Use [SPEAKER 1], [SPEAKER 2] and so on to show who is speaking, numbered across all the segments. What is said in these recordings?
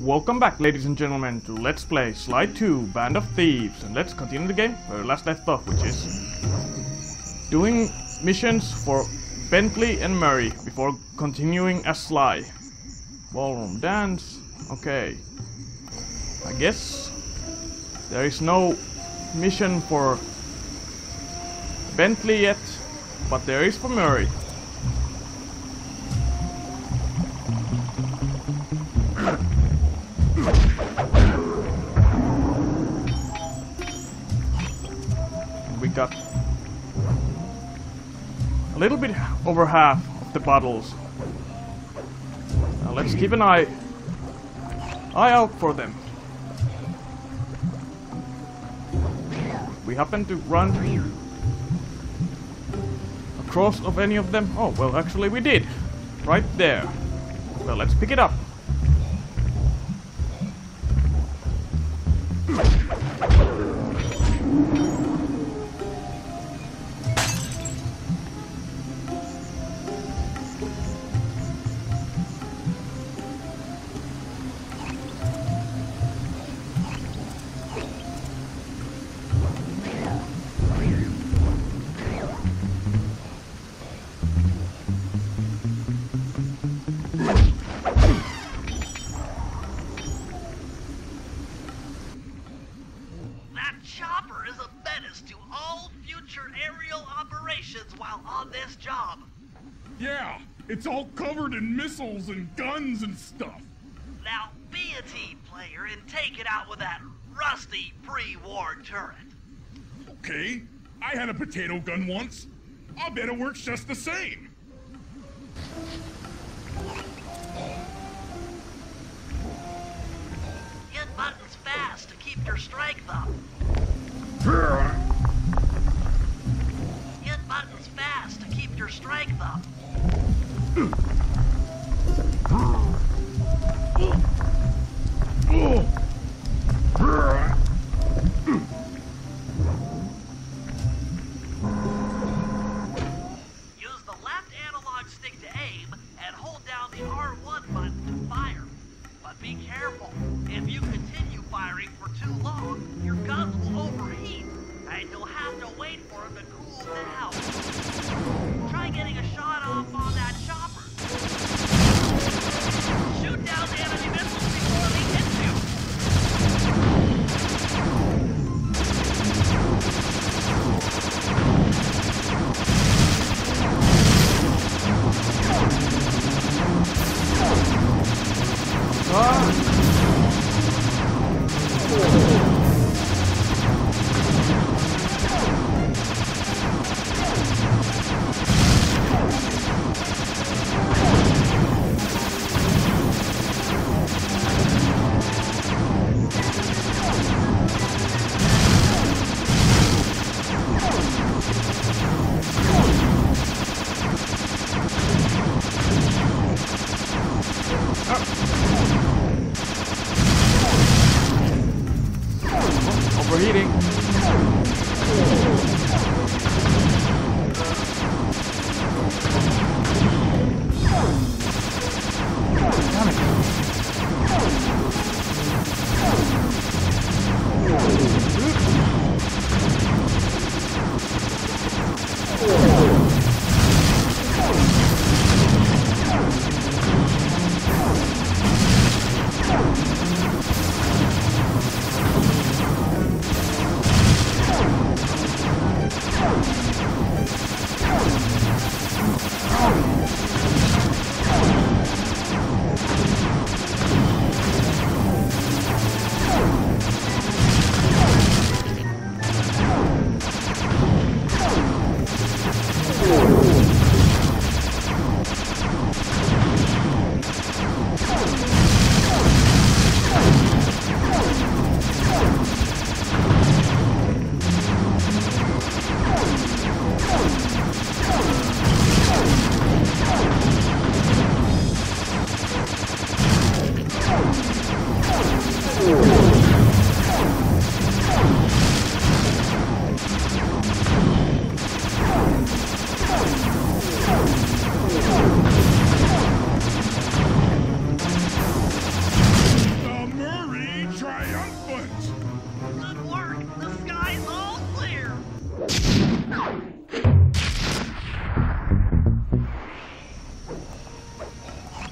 [SPEAKER 1] Welcome back, ladies and gentlemen, to Let's Play Slide 2 Band of Thieves, and let's continue the game where we last left off, which is doing missions for Bentley and Murray before continuing as Sly. Ballroom dance, okay. I guess there is no mission for Bentley yet, but there is for Murray. We got a little bit over half of the bottles. Now let's keep an eye out for them. We happen to run across of any of them? Oh, well, actually we did. Right there. Well, let's pick it up.
[SPEAKER 2] While on this job.
[SPEAKER 3] Yeah, it's all covered in missiles and guns and stuff.
[SPEAKER 2] Now be a team player and take it out with that rusty pre-war turret.
[SPEAKER 3] Okay, I had a potato gun once. I'll bet it works just the same.
[SPEAKER 2] Hit buttons fast to keep your strength up. Hit buttons fast to keep your strength up. Use the left analog stick to aim and hold down the R1 button to fire. But be careful. If you continue firing for too long, your guns will overheat, and you'll have to wait for them to cool down. Try getting a shot off on that chopper.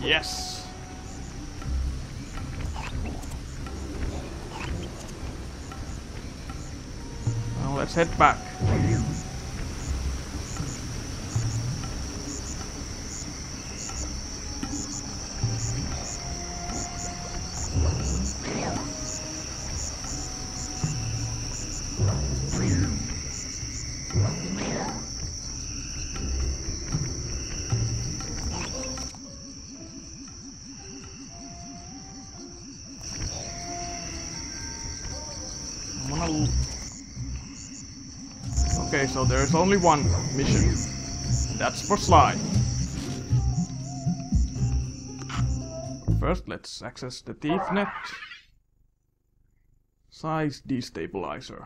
[SPEAKER 1] Yes. Now let's head back. Okay, so there's only one mission. That's for Sly. First, let's access the thief net. Size destabilizer.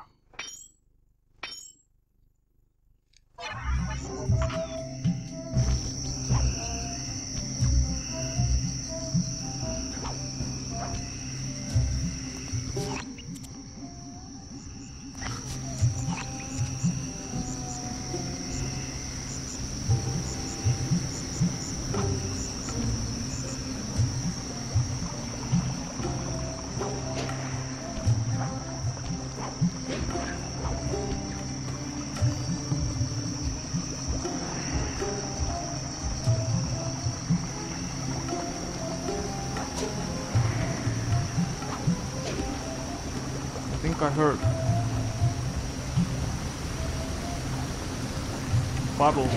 [SPEAKER 1] I think I heard bottle.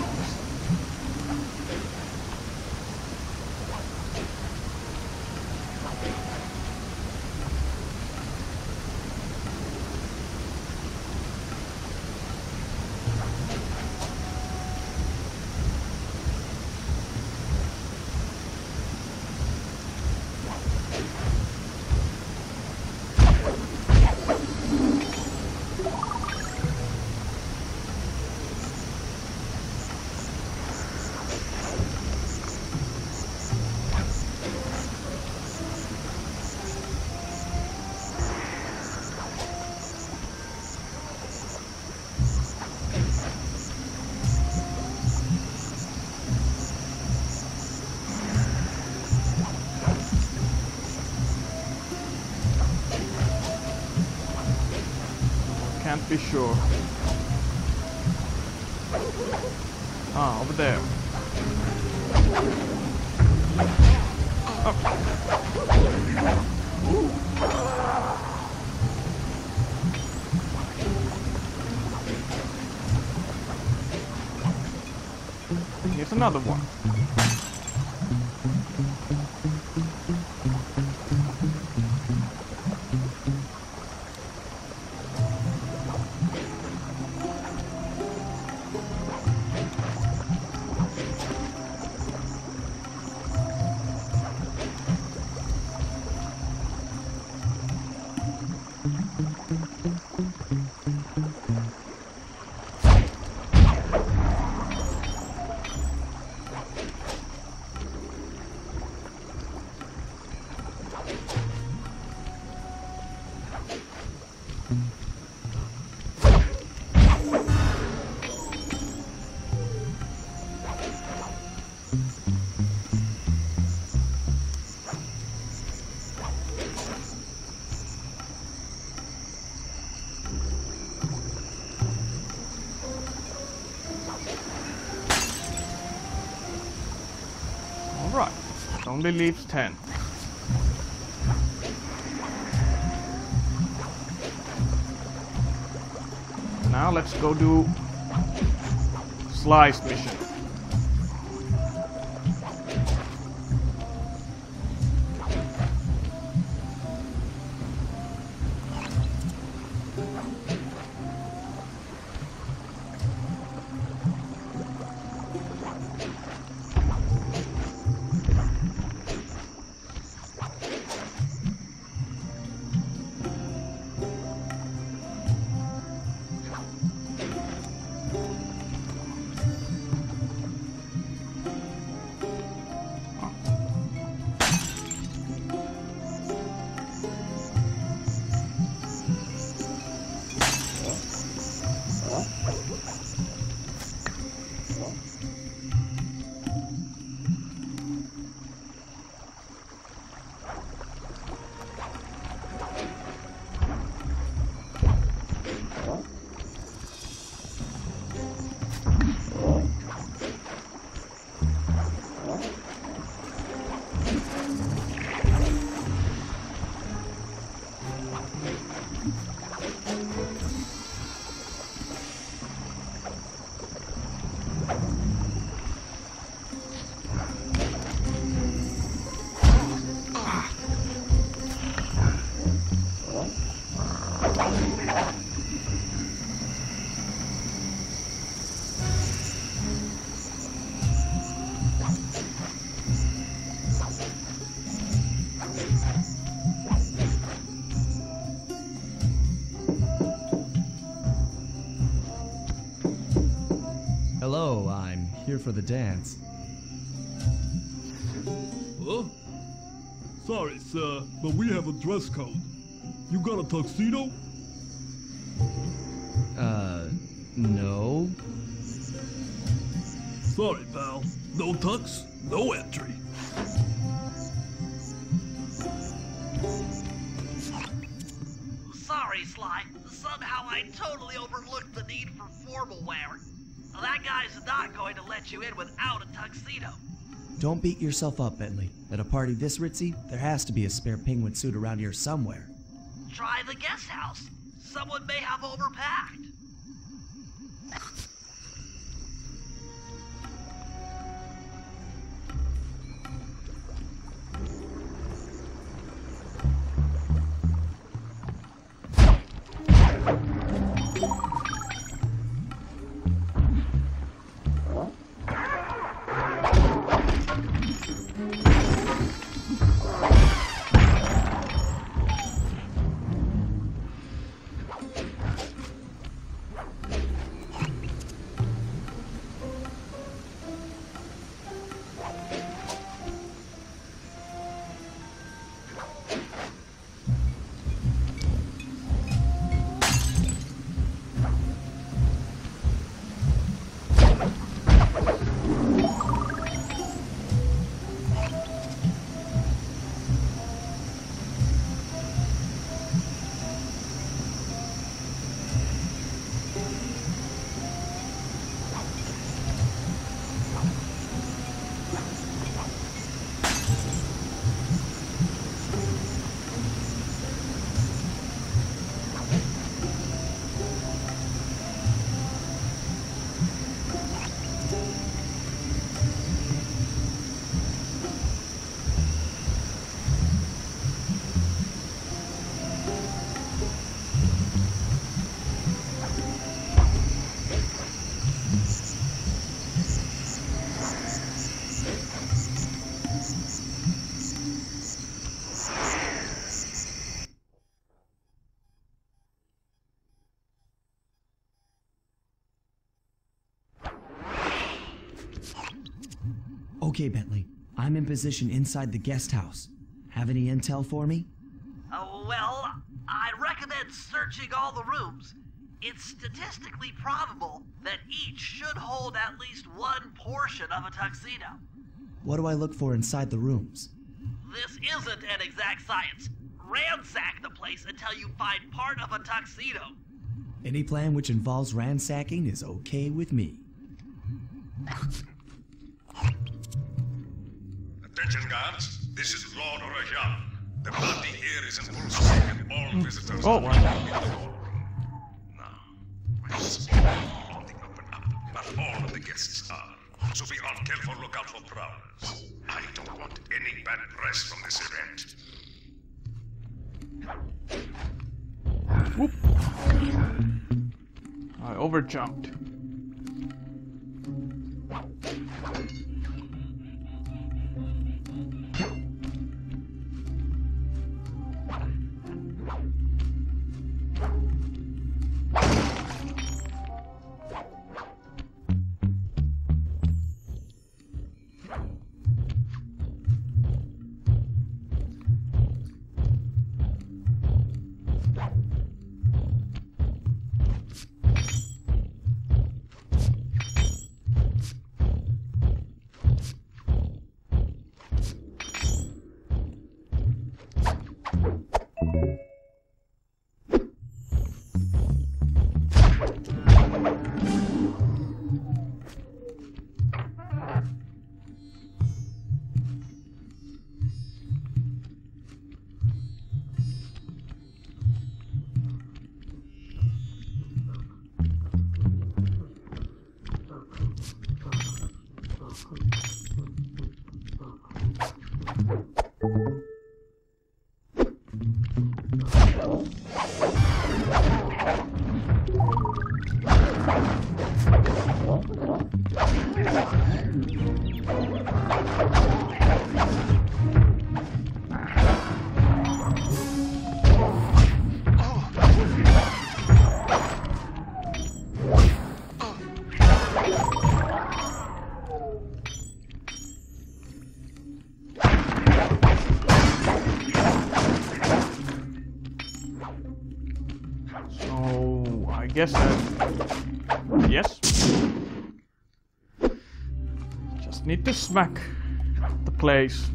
[SPEAKER 1] Can't be sure. Ah, over there. Oh. Here's another one. Alright, it only leaves 10. Now let's go do Sly's mission.
[SPEAKER 4] Hello, I'm here for the dance.
[SPEAKER 5] Huh? Sorry, sir, but we have a dress code. You got a tuxedo?
[SPEAKER 4] No.
[SPEAKER 5] Sorry, pal. No tux, no entry.
[SPEAKER 2] Sorry, Sly. Somehow I totally overlooked the need for formal wear. That guy's not going to let you in without a tuxedo.
[SPEAKER 4] Don't beat yourself up, Bentley. At a party this ritzy, there has to be a spare penguin suit around here somewhere.
[SPEAKER 2] Try the guest house. Someone may have overpacked.
[SPEAKER 4] Okay, Bentley. I'm in position inside the guest house. Have any intel for me?
[SPEAKER 2] Well, I recommend searching all the rooms. It's statistically probable that each should hold at least one portion of a tuxedo.
[SPEAKER 4] What do I look for inside the rooms?
[SPEAKER 2] This isn't an exact science. Ransack the place until you find part of a tuxedo.
[SPEAKER 4] Any plan which involves ransacking is okay with me.
[SPEAKER 6] Attention, guards. This is Lord Rajan. The party here is in full swing and all visitors
[SPEAKER 1] Oh,
[SPEAKER 6] are
[SPEAKER 1] wow.
[SPEAKER 6] in the ballroom. Now, let's open up. Not all of the guests are. So be on careful lookout for prowlers. I don't want any bad press from this event.
[SPEAKER 1] Whoop. I overjumped. guess yes. Just need to smack the place.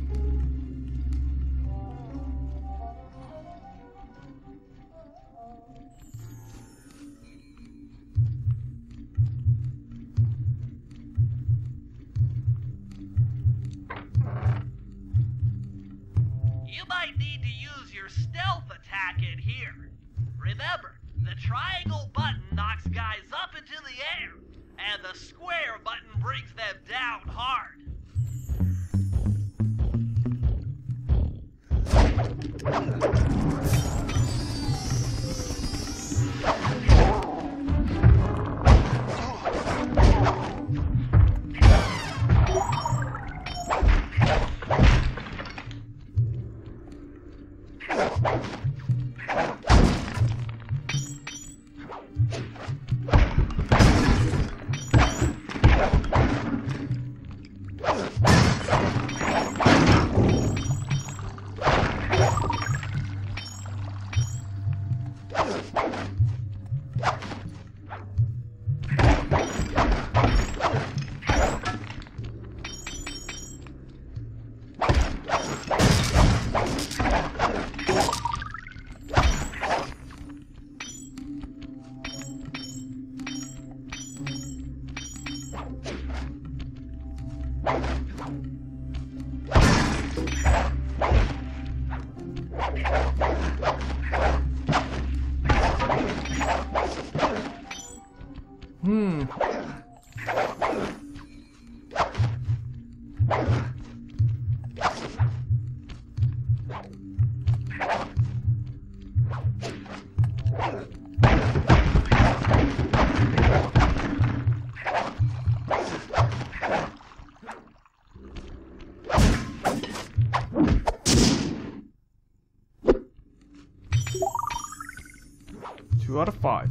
[SPEAKER 2] You might need to use your stealth attack in here. Remember, the triangle button knocks guys up into the air, and the square button brings them down hard.
[SPEAKER 1] Two out of 5.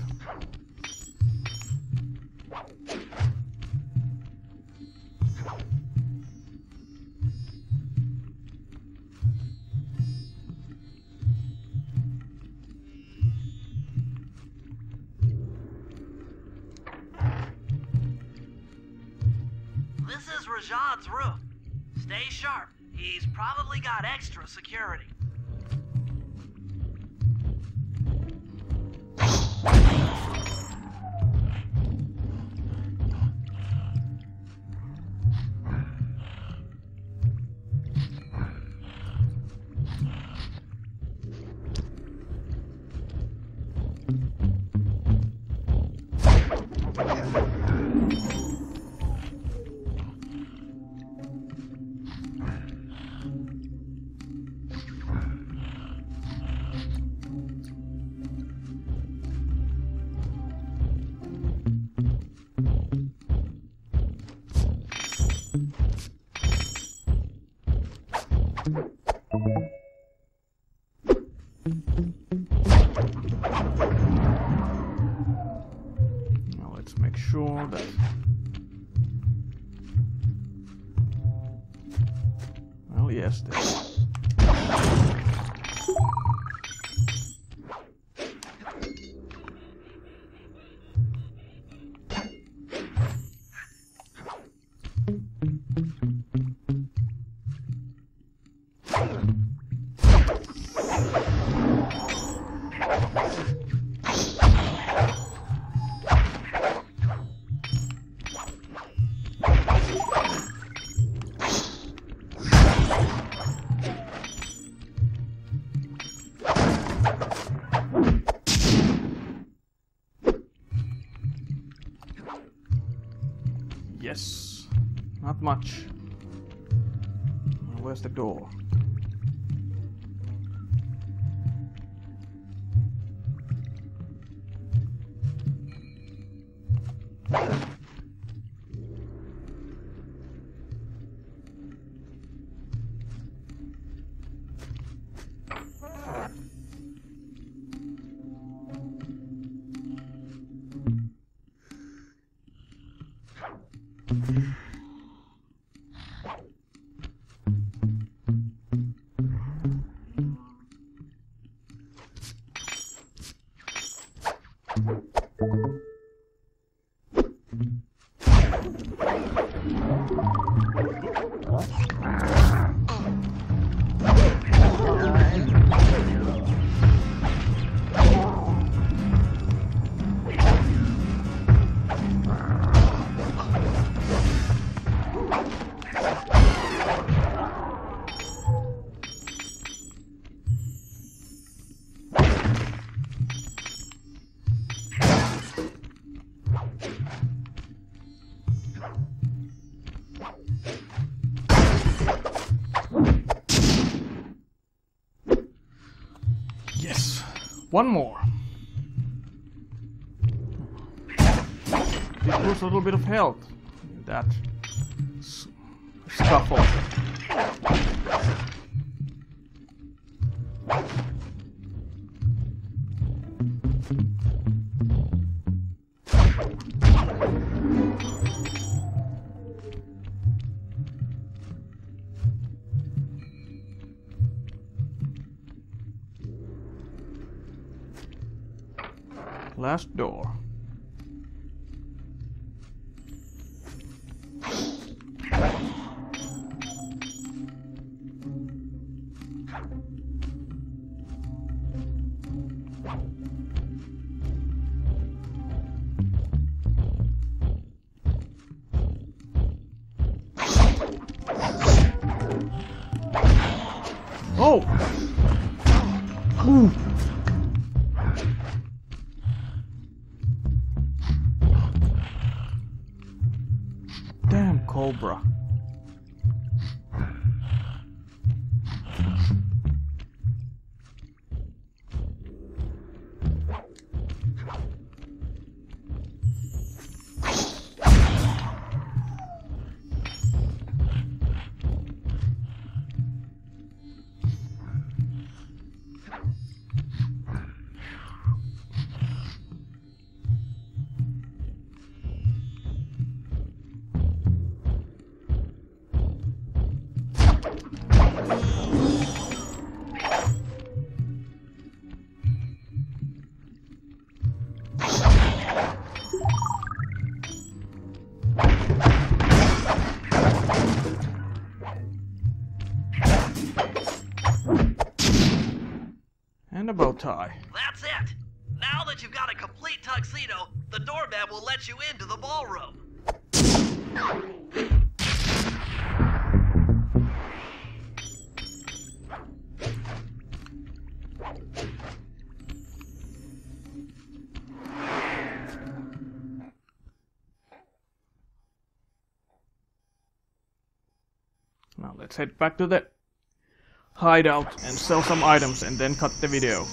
[SPEAKER 2] This is Rajad's room. Stay sharp. He's probably got extra security.
[SPEAKER 1] Now let's make sure that well, yes, this. Yes, not much. Where's the door? One more. It lose a little bit of health. That scuffle. Last door. Oh! Ooh. Damn cobra. And a bow tie.
[SPEAKER 2] That's it. Now that you've got a complete tuxedo, the doorman will let you into the ballroom.
[SPEAKER 1] Now let's head back to the hideout and sell some items and then cut the video.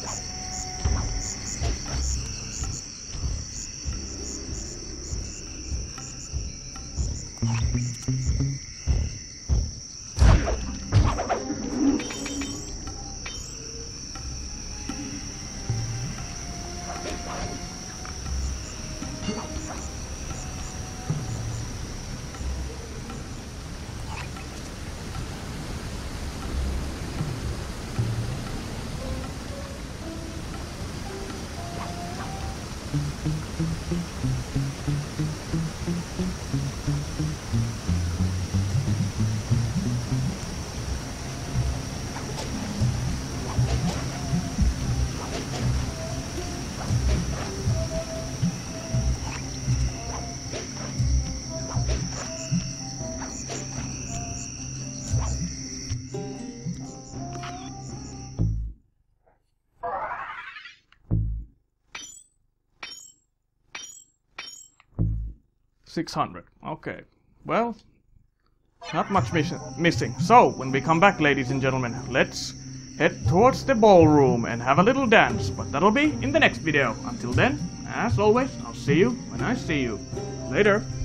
[SPEAKER 1] $600. Okay. Well, not much missing. So, when we come back, ladies and gentlemen, let's head towards the ballroom and have a little dance. But that'll be in the next video. Until then, as always, I'll see you when I see you. Later.